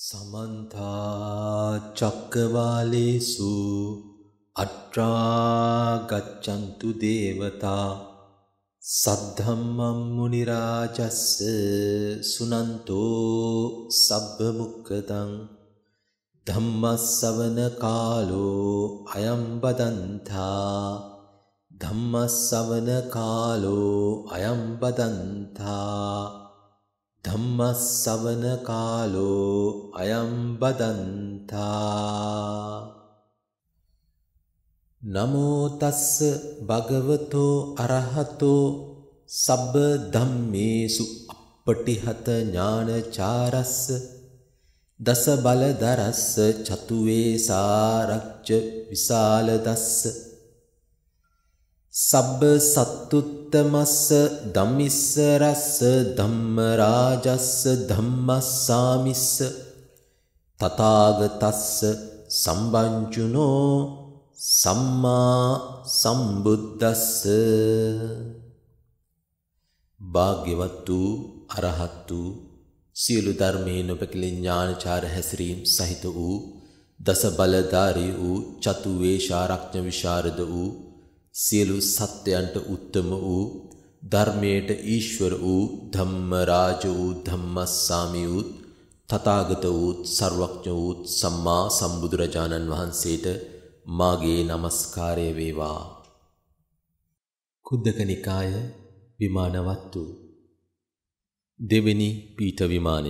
समन्ता चक्रवालेषु अत्रा गच्छन्तु देवता सद्धम्मं मुनिराजस्य सुनन्तो सब्बमुक्तं धम्मस्सवन कालो अयं बदन्ता धम्मस्सवन कालो अयं बदन्ता धम्मस्सवन कालो अयं बदन्ता नमो तस्स भगवतो अरहतो सब्ब धम्मेषु अपटिहत ज्ञानचारस्स दस बलधरस्स चतुवेसारच्च विशालदस्स सब्ब सत्तुत्तमस्स धम्मिस्सरस्स धम्मराजस्स धम्मस्सामिस्स तथागतस्स सम्बञ्जुनो सम्मा सम्बुद्धस्स භාග්‍යවත්තු අරහත්තු සියලු ධර්මයේ නොපැකිලෙන ඥානචාර හැසිරීම් සහිත වූ දස බලධාරී වූ චතු වේශාරඥ විශාරද වූ සියලු සත්‍යයන්ට උත්තම වූ ධර්මයට ඊශ්වර වූ ධම්මරාජ වූ ධම්මස්සාමි වූ තථාගත වූ සර්වඥ වූ සම්මා සම්බුදුරජාණන් වහන්සේට මාගේ නමස්කාරය වේවා. කුද්දක නිකාය විමානවත්තු දෙවෙනි පීඨ විමානය.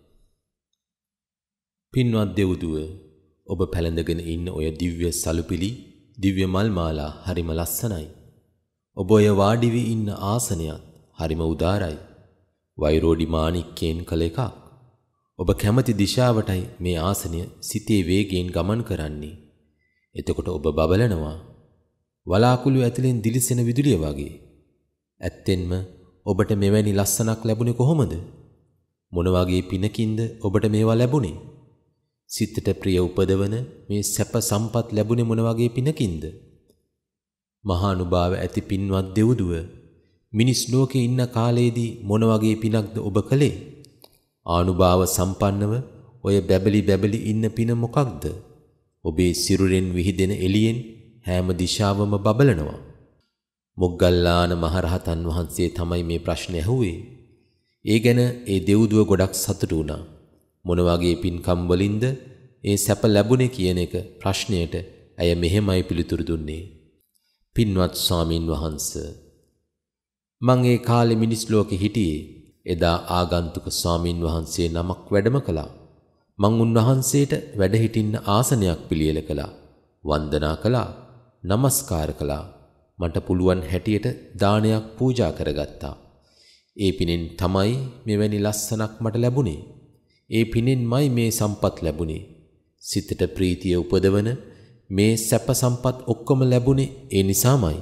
පින්වත් දෙව්දුව, ඔබ පැලඳගෙන ඉන්න ඔය දිව්‍ය සලුපිලි දිව්‍ය මල් මාලා හරිම ලස්සනයි. ඔබ ඔය වාඩි වී ඉන්න ආසනයත් හරිම උදාරයි. වෛරෝඩි මාණික්කයෙන් කළ එකක්. ඔබ කැමති දිශාවටයි මේ ආසනය සිතේ වේගයෙන් ගමන් කරන්නේ. එතකොට ඔබ බබලනවා. වලාකුළු ඇතුලෙන් දිලිසෙන විදුලිය වගේ. ඇත්තෙන්ම ඔබට මෙවැනි ලස්සනක් ලැබුණේ කොහොමද? මොන වගේ පිනකින්ද ඔබට මේවා ලැබුණේ? සිතට ප්‍රිය උපදවන මේ සැප සම්පත් ලැබුණේ මොන වගේ පිනකින්ද? මහානුභාව ඇති පින්වත් දෙව්දුව, මිනිස් ලෝකේ ඉන්න කාලයේදී මොන වගේ පිනක්ද ඔබ කළේ? ආනුභාව සම්පන්නව ඔය බැබලි ඉන්න පින මොකක්ද? ඔබේ සිරුරෙන් විහිදෙන එළියෙන් හැම දිශාවම බබලනවා. මොග්ගල්ලාන මහරහතන් වහන්සේ තමයි මේ ප්‍රශ්නේ ඇහුවේ. ඒ ගැන ඒ දෙව්දුව ගොඩක් සතුටු වුණා. මොන වගේ පින්කම් වලින්ද ඒ සැප ලැබුණේ කියන එක ප්‍රශ්නයට ඇය මෙහෙමයි පිළිතුරු දුන්නේ. පින්වත් ස්වාමින් වහන්සේ, මං ඒ කාලේ මිනිස් ලෝකෙ හිටියේ. එදා ආගන්තුක ස්වාමින් වහන්සේ නමක් වැඩම කළා. මං උන්වහන්සේට වැඩ හිටින්න ආසනයක් පිළියෙල කළා. වන්දනා කළා. නමස්කාර කළා. මට පුළුවන් හැටියට දානයක් පූජා කරගත්තා. ඒ පිනෙන් තමයි මෙවැනි ලස්සනක් මට ලැබුණේ. ඒ පිනෙන්මයි මේ සම්පත් ලැබුණේ. සිතට ප්‍රීතිය උපදවන මේ සැප සම්පත් ඔක්කොම ලැබුණේ ඒ නිසාමයි.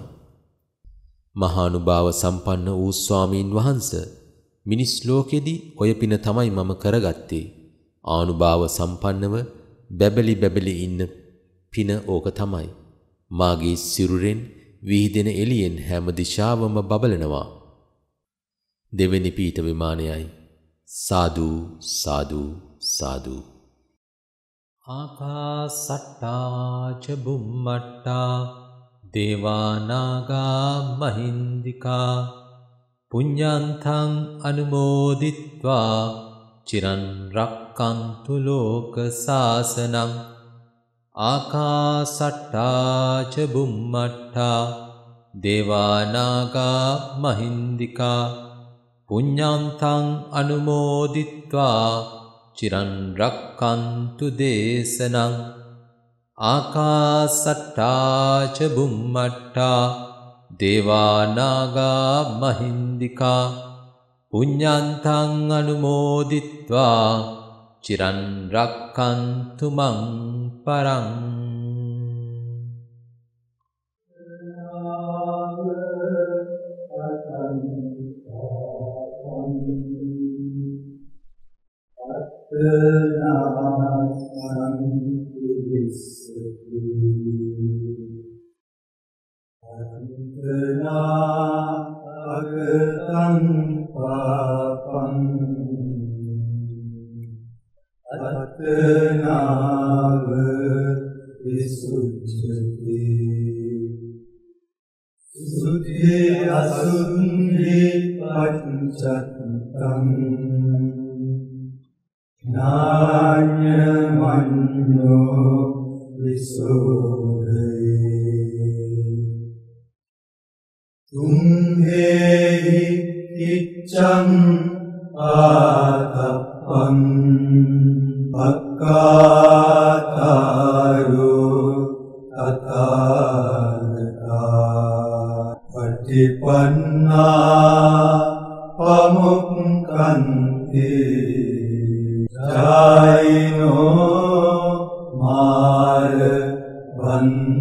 මහානුභාව සම්පන්න වූ ස්වාමීන් වහන්සේ, මිනිස් ලෝකෙදී ඔය පින තමයි මම කරගත්තේ. ආනුභාව සම්පන්නව බැබලි ඉන්න පින ඕක තමයි. මාගේ සිරුරෙන් විහිදෙන එළියෙන් හැම දිශාවම බබලනවා. දෙවෙනි පීඨ විමානයයි. සාදු සාදු සාදු. ආකාසට්ටා ච බුම්මට්ටා දේවානාගා මහින්దికා පුඤ්ඤන්තං අනුමෝදිත්වා චිරන් රක්칸තු ලෝක සාසනං. ආකාසට්ටා ච බුම්මට්ටා දේවානාගා මහින්దికා පුඤ්ඤන්තං අනුමෝදිත්වා චිරන් රක්칸තු දේශනං. ආකාසට්ටා ච බුම්මට්ටා දේවානාගා මහින්దికා පුඤ්ඤන්තං අනුමෝදිත්වා චිරන් රක්칸තු මං පරං. අතනාව විසුද්ධි සුද්ධි අසුද්ධි පච්චත්තං ඥානමඤ්ඤෝ විසුද්ධි තුම්හෙහි ඉච්ඡං ආතප්පං පක්ඛාතාරෝ තථාගතා පටිපන්නා පමුක්ඛන්ති ජායිනෝ මාර බන්ධ